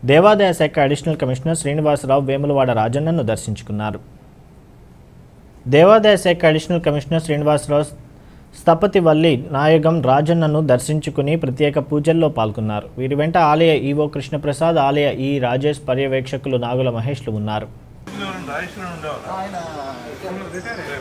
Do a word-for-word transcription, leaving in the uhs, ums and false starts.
దేవాదాయ శాఖ additional commissioner Srinivasarao Vemulawada రాజన్నను దర్శించుకున్నారు. దేవాదాయ శాఖ అడిషనల్ కమిషనర్ శ్రీనివాసరావు స్థపతివల్లి నాయగం రాజన్నను దర్శించుకుని ప్రత్యేక పూజల్లో పాల్గొన్నారు. వీరి వెంట ఆలయ ఈవో కృష్ణప్రసాద్, ఆలయ ఈ రాజేష్, పర్యవేక్షకులు నాగుల మహేష్లు ఉన్నారు.